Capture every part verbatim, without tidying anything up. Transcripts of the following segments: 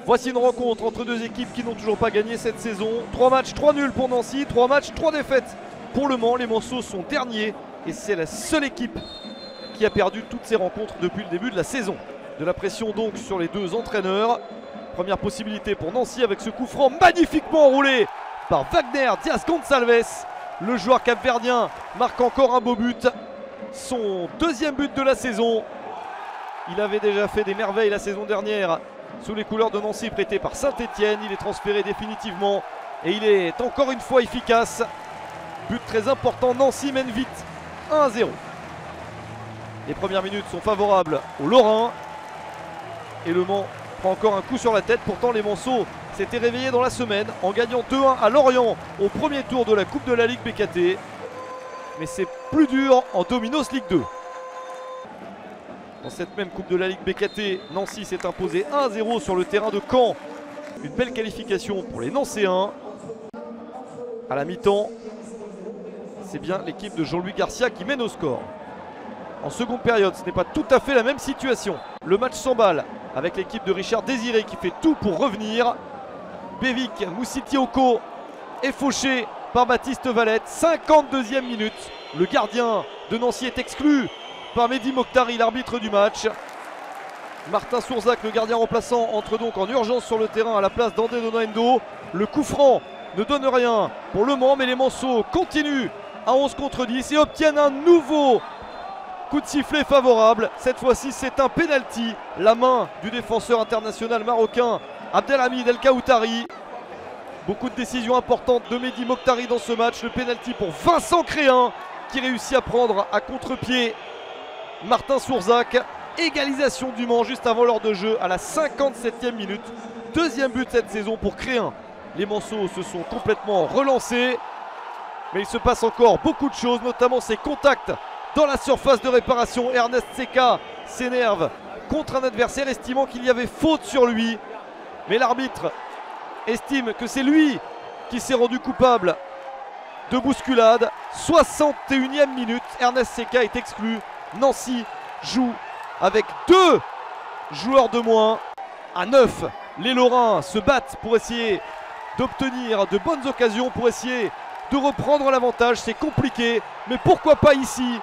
Voici une rencontre entre deux équipes qui n'ont toujours pas gagné cette saison. Trois matchs, trois nuls pour Nancy, trois matchs, trois défaites pour Le Mans. Les Manceaux sont derniers et c'est la seule équipe qui a perdu toutes ses rencontres depuis le début de la saison. De la pression donc sur les deux entraîneurs. Première possibilité pour Nancy avec ce coup franc magnifiquement enroulé par Wagner Diaz Gonçalves. Le joueur capverdien marque encore un beau but. Son deuxième but de la saison. Il avait déjà fait des merveilles la saison dernière sous les couleurs de Nancy, prêté par Saint-Etienne. Il est transféré définitivement et il est encore une fois efficace. But très important, Nancy mène vite un à zéro. Les premières minutes sont favorables aux Lorrains. Et Le Mans prend encore un coup sur la tête. Pourtant les Manceaux s'étaient réveillés dans la semaine en gagnant deux un à Lorient au premier tour de la Coupe de la Ligue B K T. Mais c'est plus dur en Dominos Ligue deux. Dans cette même Coupe de la Ligue B K T, Nancy s'est imposé un à zéro sur le terrain de Caen. Une belle qualification pour les Nancéens. À la mi-temps, c'est bien l'équipe de Jean-Louis Garcia qui mène au score. En seconde période, ce n'est pas tout à fait la même situation. Le match s'emballe avec l'équipe de Richard Désiré qui fait tout pour revenir. Bévic Moussitioko est fauché par Baptiste Valette. cinquante-deuxième minute. Le gardien de Nancy est exclu par Mehdi Mokhtari, l'arbitre du match. Martin Sourzac, le gardien remplaçant, entre donc en urgence sur le terrain à la place d'André Donando. Le coup franc ne donne rien pour Le Mans, mais les Manceaux continuent à onze contre dix et obtiennent un nouveau coup de sifflet favorable. Cette fois-ci, c'est un penalty. La main du défenseur international marocain Abdelhamid El Kaoutari. Beaucoup de décisions importantes de Mehdi Mokhtari dans ce match. Le penalty pour Vincent Créin qui réussit à prendre à contre-pied Martin Sourzac. Égalisation du Mans juste avant l'heure de jeu à la cinquante-septième minute. Deuxième but cette saison pour Créin. Les Manceaux se sont complètement relancés. Mais il se passe encore beaucoup de choses, notamment ces contacts dans la surface de réparation. Ernest Seka s'énerve contre un adversaire, estimant qu'il y avait faute sur lui. Mais l'arbitre estime que c'est lui qui s'est rendu coupable de bousculade. soixante et unième minute, Ernest Seka est exclu. Nancy joue avec deux joueurs de moins à neuf. Les Lorrains se battent pour essayer d'obtenir de bonnes occasions, pour essayer de reprendre l'avantage. C'est compliqué, mais pourquoi pas ici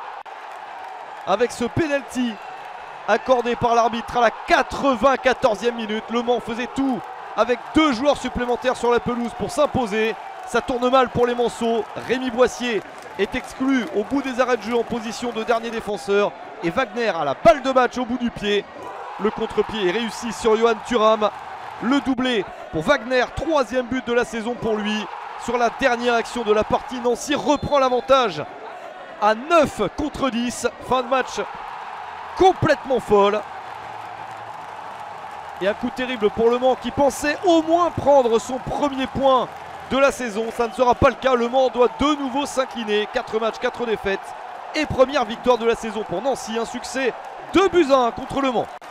avec ce penalty accordé par l'arbitre à la quatre-vingt-quatorzième minute. Le Mans faisait tout avec deux joueurs supplémentaires sur la pelouse pour s'imposer. Ça tourne mal pour les Manceaux. Rémi Boissier est exclu au bout des arrêts de jeu en position de dernier défenseur. Et Wagner a la balle de match au bout du pied. Le contre-pied est réussi sur Johan Thuram. Le doublé pour Wagner, troisième but de la saison pour lui. Sur la dernière action de la partie, Nancy reprend l'avantage à neuf contre dix. Fin de match complètement folle. Et un coup terrible pour Le Mans qui pensait au moins prendre son premier point de la saison. Ça ne sera pas le cas. Le Mans doit de nouveau s'incliner. quatre matchs, quatre défaites. Et première victoire de la saison pour Nancy. Un succès deux buts à un contre Le Mans.